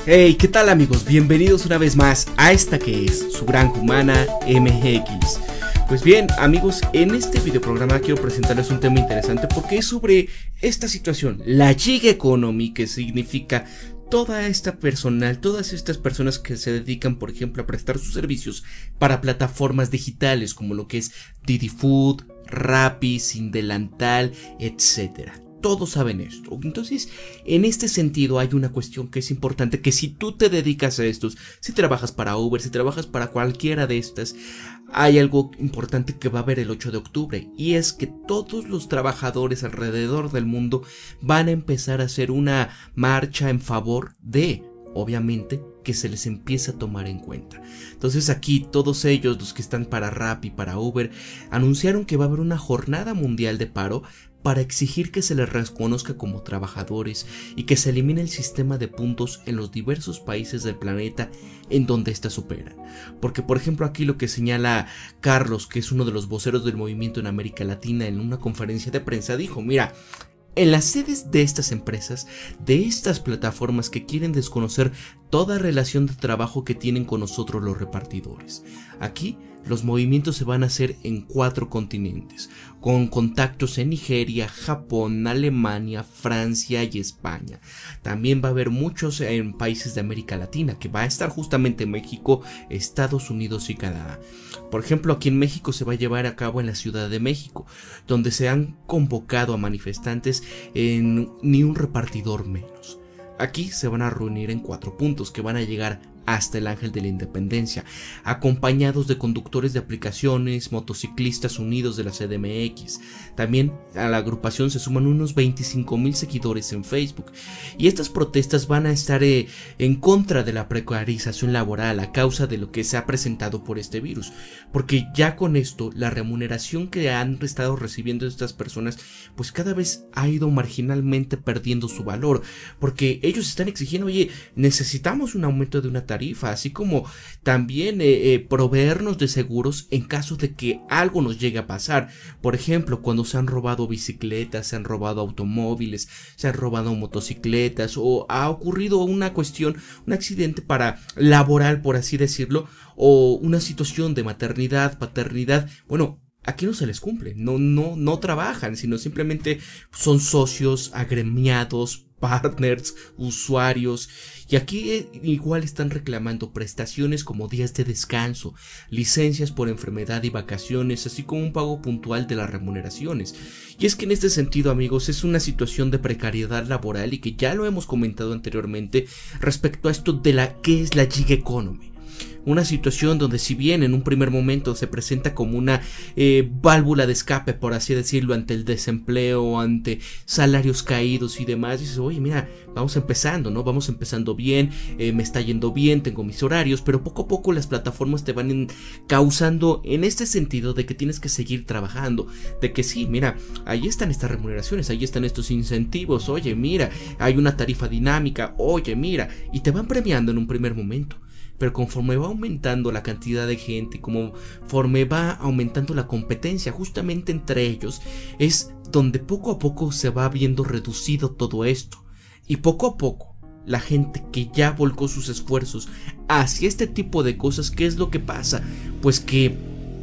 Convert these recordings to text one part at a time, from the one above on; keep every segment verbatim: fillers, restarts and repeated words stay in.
Hey, ¿qué tal amigos? Bienvenidos una vez más a esta que es su Granja Humana M X. Pues bien amigos, en este videoprograma quiero presentarles un tema interesante porque es sobre esta situación, la gig economy, que significa toda esta personal, todas estas personas que se dedican, por ejemplo, a prestar sus servicios para plataformas digitales como lo que es Didi Food, Rappi, Sin Delantal, etcétera. Todos saben esto. Entonces, en este sentido hay una cuestión que es importante, que si tú te dedicas a estos, si trabajas para Uber, si trabajas para cualquiera de estas, hay algo importante que va a haber el ocho de octubre, y es que todos los trabajadores alrededor del mundo van a empezar a hacer una marcha en favor de, obviamente, que se les empiece a tomar en cuenta. Entonces aquí todos ellos, los que están para Rappi, para Uber, anunciaron que va a haber una jornada mundial de paro para exigir que se les reconozca como trabajadores y que se elimine el sistema de puntos en los diversos países del planeta en donde éstas operan. Porque por ejemplo aquí lo que señala Carlos, que es uno de los voceros del movimiento en América Latina, en una conferencia de prensa dijo: mira, en las sedes de estas empresas, de estas plataformas que quieren desconocer toda relación de trabajo que tienen con nosotros los repartidores. Aquí los movimientos se van a hacer en cuatro continentes, con contactos en Nigeria, Japón, Alemania, Francia y España. También va a haber muchos en países de América Latina, que va a estar justamente México, Estados Unidos y Canadá. Por ejemplo, aquí en México se va a llevar a cabo en la Ciudad de México, donde se han convocado a manifestantes en Ni un repartidor menos. Aquí se van a reunir en cuatro puntos que van a llegar hasta el Ángel de la Independencia, acompañados de conductores de aplicaciones, motociclistas unidos de la C D M X. También a la agrupación se suman unos veinticinco mil seguidores en Facebook. Y estas protestas van a estar eh, en contra de la precarización laboral a causa de lo que se ha presentado por este virus. Porque ya con esto, la remuneración que han estado recibiendo estas personas, pues cada vez ha ido marginalmente perdiendo su valor. Porque ellos están exigiendo, oye, necesitamos un aumento de una tarifa. Tarifa, así como también eh, eh, proveernos de seguros en caso de que algo nos llegue a pasar. Por ejemplo, cuando se han robado bicicletas, se han robado automóviles, se han robado motocicletas, o ha ocurrido una cuestión, un accidente para laboral, por así decirlo, o una situación de maternidad, paternidad. Bueno, aquí no se les cumple, no, no, no trabajan, sino simplemente son socios, agremiados, partners, usuarios, y aquí igual están reclamando prestaciones como días de descanso, licencias por enfermedad y vacaciones, así como un pago puntual de las remuneraciones. Y es que en este sentido, amigos, es una situación de precariedad laboral y que ya lo hemos comentado anteriormente respecto a esto de la que es la gig economy. Una situación donde, si bien en un primer momento se presenta como una eh, válvula de escape, por así decirlo, ante el desempleo, ante salarios caídos y demás, dices, oye, mira, vamos empezando, ¿no? Vamos empezando bien, eh, me está yendo bien, tengo mis horarios, pero poco a poco las plataformas te van en, causando en este sentido de que tienes que seguir trabajando, de que sí, mira, ahí están estas remuneraciones, ahí están estos incentivos, oye, mira, hay una tarifa dinámica, oye, mira, y te van premiando en un primer momento. Pero conforme va aumentando la cantidad de gente, conforme va aumentando la competencia justamente entre ellos, es donde poco a poco se va viendo reducido todo esto. Y poco a poco, la gente que ya volcó sus esfuerzos hacia este tipo de cosas, ¿qué es lo que pasa? Pues que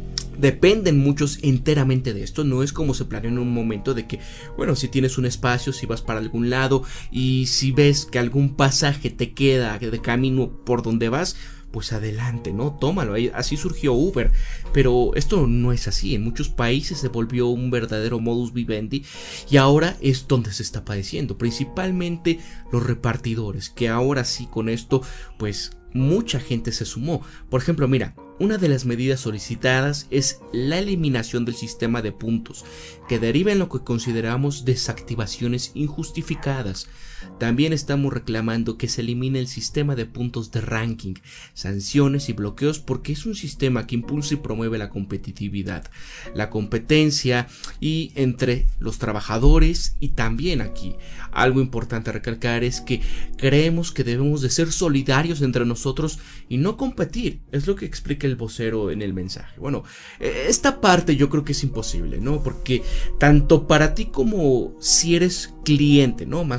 dependen muchos enteramente de esto. No es como se planeó en un momento de que, bueno, si tienes un espacio, si vas para algún lado y si ves que algún pasaje te queda de camino por donde vas, pues adelante, ¿no? Tómalo. Así surgió Uber, pero esto no es así. En muchos países se volvió un verdadero modus vivendi y ahora es donde se está padeciendo, principalmente los repartidores, que ahora sí con esto, pues mucha gente se sumó. Por ejemplo, mira, una de las medidas solicitadas es la eliminación del sistema de puntos, que deriva en lo que consideramos desactivaciones injustificadas. También estamos reclamando que se elimine el sistema de puntos de ranking, sanciones y bloqueos, porque es un sistema que impulsa y promueve la competitividad, la competencia y entre los trabajadores. Y también aquí algo importante a recalcar es que creemos que debemos de ser solidarios entre nosotros y no competir. Es lo que explica el vocero en el mensaje. Bueno, esta parte yo creo que es imposible, ¿no? Porque tanto para ti como si eres cliente, ¿no? Más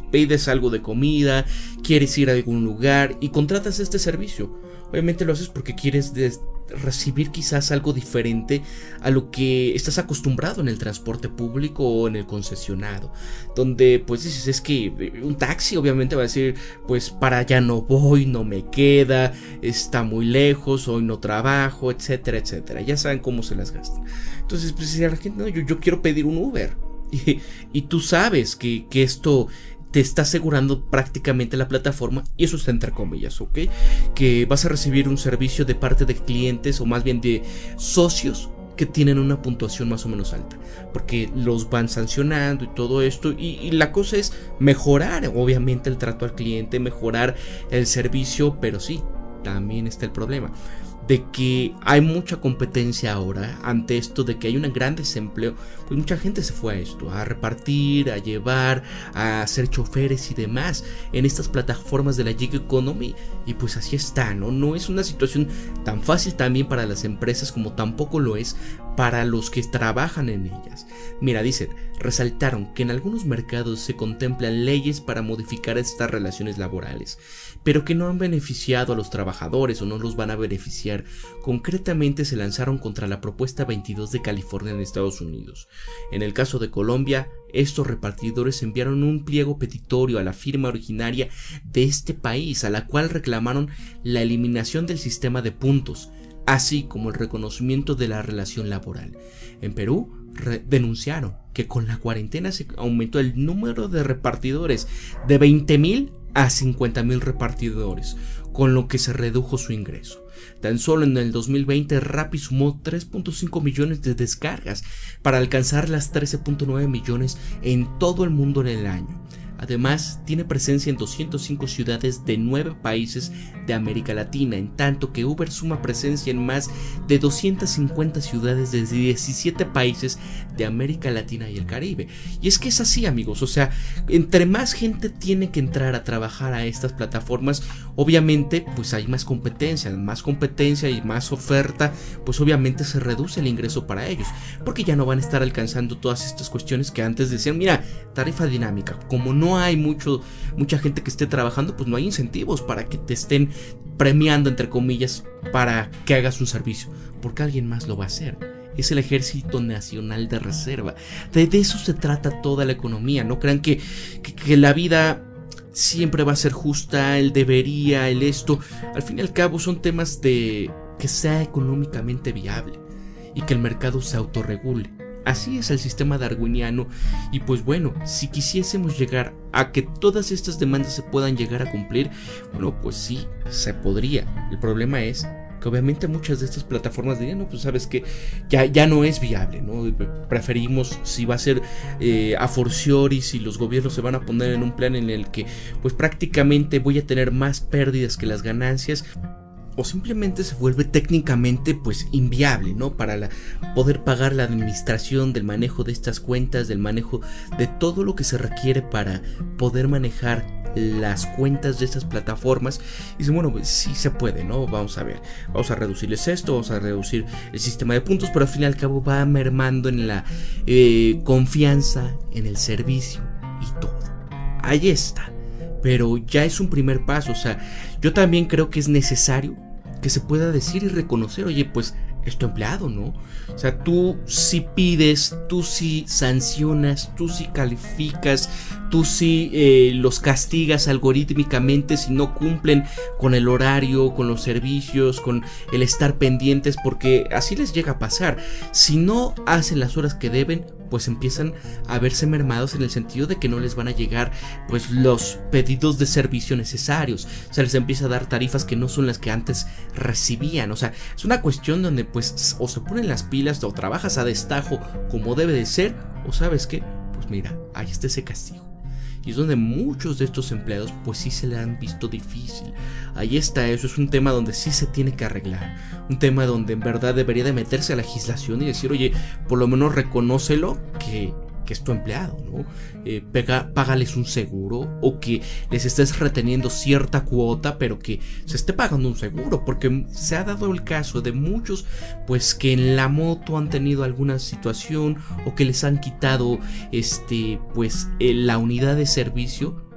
pides algo de comida, quieres ir a algún lugar y contratas este servicio. Obviamente lo haces porque quieres recibir quizás algo diferente a lo que estás acostumbrado en el transporte público o en el concesionado, donde pues dices, es que un taxi obviamente va a decir, pues para allá no voy, no me queda, está muy lejos, hoy no trabajo, etcétera, etcétera. Ya saben cómo se las gastan. Entonces pues si a la gente, no, yo, yo quiero pedir un Uber y, y tú sabes que, que esto te está asegurando prácticamente la plataforma, y eso está entre comillas, ¿ok? Que vas a recibir un servicio de parte de clientes, o más bien de socios que tienen una puntuación más o menos alta, porque los van sancionando y todo esto, y, y la cosa es mejorar obviamente el trato al cliente, mejorar el servicio, pero sí, también está el problema de que hay mucha competencia ahora. Ante esto de que hay un gran desempleo, pues mucha gente se fue a esto, a repartir, a llevar, a ser choferes y demás en estas plataformas de la gig economy, y pues así está, ¿no? No es una situación tan fácil también para las empresas, como tampoco lo es para los que trabajan en ellas. Mira, dicen, resaltaron que en algunos mercados se contemplan leyes para modificar estas relaciones laborales, pero que no han beneficiado a los trabajadores o no los van a beneficiar. Concretamente se lanzaron contra la propuesta veintidós de California en Estados Unidos. En el caso de Colombia, estos repartidores enviaron un pliego petitorio a la firma originaria de este país, a la cual reclamaron la eliminación del sistema de puntos, así como el reconocimiento de la relación laboral. En Perú denunciaron que con la cuarentena se aumentó el número de repartidores de veinte mil a cincuenta mil repartidores, con lo que se redujo su ingreso. Tan solo en el dos mil veinte, Rappi sumó tres punto cinco millones de descargas para alcanzar las trece punto nueve millones en todo el mundo en el año. Además, tiene presencia en doscientas cinco ciudades de nueve países de América Latina, en tanto que Uber suma presencia en más de doscientas cincuenta ciudades de diecisiete países de América Latina y el Caribe. Y es que es así, amigos, o sea, entre más gente tiene que entrar a trabajar a estas plataformas, obviamente pues hay más competencia, más competencia y más oferta, pues obviamente se reduce el ingreso para ellos, porque ya no van a estar alcanzando todas estas cuestiones que antes decían, mira, tarifa dinámica, como no No hay mucho, mucha gente que esté trabajando, pues no hay incentivos para que te estén premiando, entre comillas, para que hagas un servicio, porque alguien más lo va a hacer. Es el Ejército Nacional de Reserva. De, de eso se trata toda la economía. No crean que, que, que la vida siempre va a ser justa, el debería, el esto. Al fin y al cabo son temas de que sea económicamente viable y que el mercado se autorregule. Así es el sistema darwiniano, y pues bueno, si quisiésemos llegar a que todas estas demandas se puedan llegar a cumplir, bueno, pues sí, se podría. El problema es que obviamente muchas de estas plataformas dirían, no, pues sabes que ya, ya no es viable, ¿no? Preferimos, si va a ser eh, a forciori, si los gobiernos se van a poner en un plan en el que pues prácticamente voy a tener más pérdidas que las ganancias, o simplemente se vuelve técnicamente pues inviable, ¿no? Para la, poder pagar la administración del manejo de estas cuentas, del manejo de todo lo que se requiere para poder manejar las cuentas de estas plataformas. Y dicen, bueno, pues sí se puede, ¿no? Vamos a ver, vamos a reducirles esto, vamos a reducir el sistema de puntos, pero al fin y al cabo va mermando en la eh, confianza en el servicio y todo. Ahí está. Pero ya es un primer paso, o sea, yo también creo que es necesario que se pueda decir y reconocer, oye, pues es tu empleado, ¿no? O sea, tú sí pides, tú sí sancionas, tú sí calificas, tú sí eh, los castigas algorítmicamente si no cumplen con el horario, con los servicios, con el estar pendientes, porque así les llega a pasar. Si no hacen las horas que deben, pues empiezan a verse mermados en el sentido de que no les van a llegar pues los pedidos de servicio necesarios. O sea, les empieza a dar tarifas que no son las que antes recibían. O sea, es una cuestión donde pues o se ponen las pilas o trabajas a destajo como debe de ser, o sabes qué, pues mira, ahí está ese castigo. Y es donde muchos de estos empleados pues sí se le han visto difícil. Ahí está, eso es un tema donde sí se tiene que arreglar. Un tema donde en verdad debería de meterse a la legislación y decir, oye, por lo menos reconócelo que, que es tu empleado, ¿no? Eh, pega, págales un seguro, o que les estés reteniendo cierta cuota, pero que se esté pagando un seguro, porque se ha dado el caso de muchos pues que en la moto han tenido alguna situación o que les han quitado este pues eh, la unidad de servicio,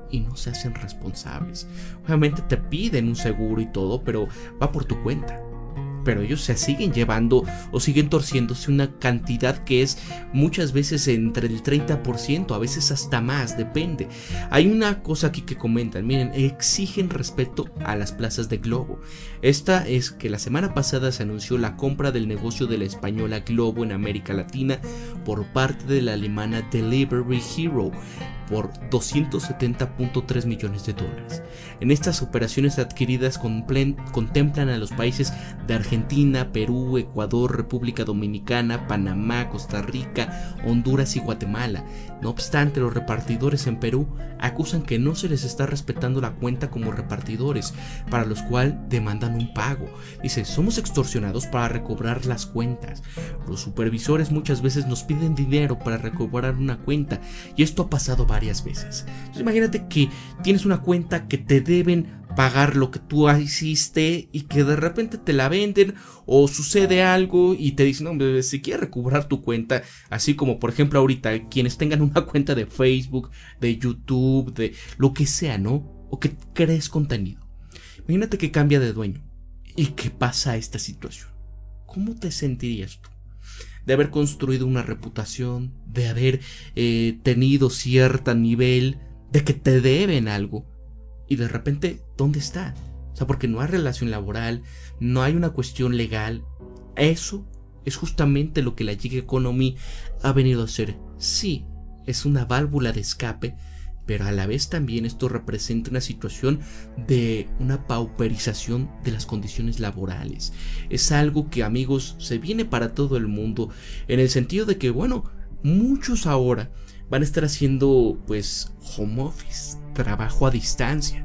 y no se hacen responsables. Obviamente te piden un seguro y todo, pero va por tu cuenta. Pero ellos se siguen llevando o siguen torciéndose una cantidad que es muchas veces entre el treinta por ciento, a veces hasta más, depende. Hay una cosa aquí que comentan, miren, exigen respeto a las plazas de Globo. Esta es que la semana pasada se anunció la compra del negocio de la española Globo en América Latina por parte de la alemana Delivery Hero por doscientos setenta punto tres millones de dólares. En estas operaciones adquiridas contemplan a los países de Argentina, Perú, Ecuador, República Dominicana, Panamá, Costa Rica, Honduras y Guatemala. No obstante, los repartidores en Perú acusan que no se les está respetando la cuenta como repartidores, para los cuales demandan un pago. Dice, somos extorsionados para recobrar las cuentas. Los supervisores muchas veces nos piden dinero para recobrar una cuenta, y esto ha pasado varias veces. Entonces, imagínate que tienes una cuenta que te deben pagar lo que tú hiciste y que de repente te la venden o sucede algo y te dicen, no, si quieres recobrar tu cuenta, así como por ejemplo ahorita quienes tengan una cuenta de Facebook, de YouTube, de lo que sea, ¿no? O que crees contenido. Imagínate que cambia de dueño y que pasa esta situación. ¿Cómo te sentirías tú? De haber construido una reputación, de haber eh, tenido cierto nivel, de que te deben algo. Y de repente, ¿dónde está? O sea, porque no hay relación laboral, no hay una cuestión legal. Eso es justamente lo que la gig economy ha venido a hacer. Sí, es una válvula de escape, pero a la vez también esto representa una situación de una pauperización de las condiciones laborales. Es algo que, amigos, se viene para todo el mundo, en el sentido de que, bueno, muchos ahora van a estar haciendo, pues, home office, trabajo a distancia.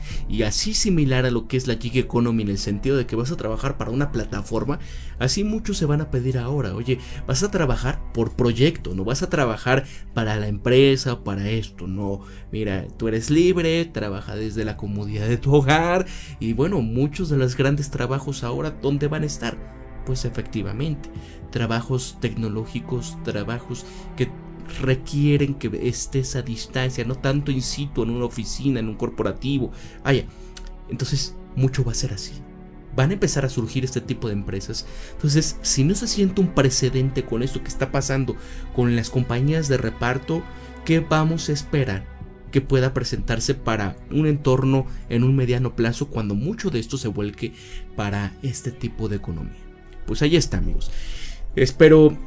Y así similar a lo que es la gig economy, en el sentido de que vas a trabajar para una plataforma, así muchos se van a pedir ahora, oye, vas a trabajar por proyecto, no vas a trabajar para la empresa, para esto, no, mira, tú eres libre, trabaja desde la comodidad de tu hogar. Y bueno, muchos de los grandes trabajos ahora, ¿dónde van a estar? Pues efectivamente, trabajos tecnológicos, trabajos que requieren que estés a distancia, no tanto in situ en una oficina, en un corporativo. Vaya, entonces mucho va a ser así. Van a empezar a surgir este tipo de empresas. Entonces, si no se siente un precedente con esto que está pasando con las compañías de reparto, ¿qué vamos a esperar que pueda presentarse para un entorno en un mediano plazo cuando mucho de esto se vuelque para este tipo de economía? Pues ahí está, amigos. Espero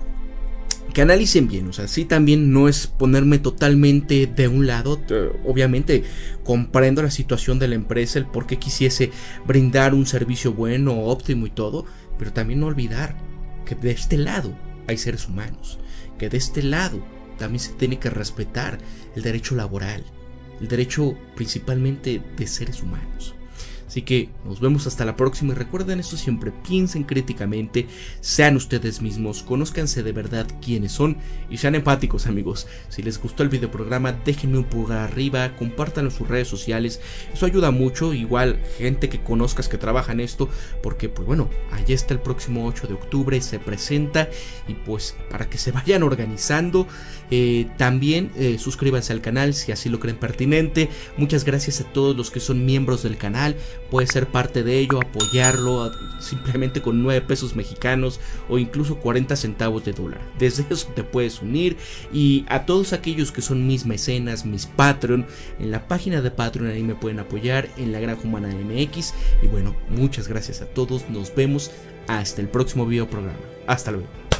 que analicen bien, o sea, sí, también no es ponerme totalmente de un lado. Obviamente comprendo la situación de la empresa, el por qué quisiese brindar un servicio bueno, óptimo y todo, pero también no olvidar que de este lado hay seres humanos, que de este lado también se tiene que respetar el derecho laboral, el derecho principalmente de seres humanos. Así que nos vemos hasta la próxima y recuerden esto siempre, piensen críticamente, sean ustedes mismos, conózcanse de verdad quiénes son y sean empáticos, amigos. Si les gustó el videoprograma, déjenme un pulgar arriba, compártanlo en sus redes sociales, eso ayuda mucho. Igual gente que conozcas que trabaja en esto, porque pues bueno, allá está el próximo ocho de octubre, se presenta y pues para que se vayan organizando. Eh, también eh, suscríbanse al canal si así lo creen pertinente. Muchas gracias a todos los que son miembros del canal. Puedes ser parte de ello, apoyarlo simplemente con nueve pesos mexicanos o incluso cuarenta centavos de dólar. Desde eso te puedes unir. Y a todos aquellos que son mis mecenas, mis Patreon, en la página de Patreon ahí me pueden apoyar en La Granja Humana M X. Y bueno, muchas gracias a todos, nos vemos hasta el próximo video programa. Hasta luego.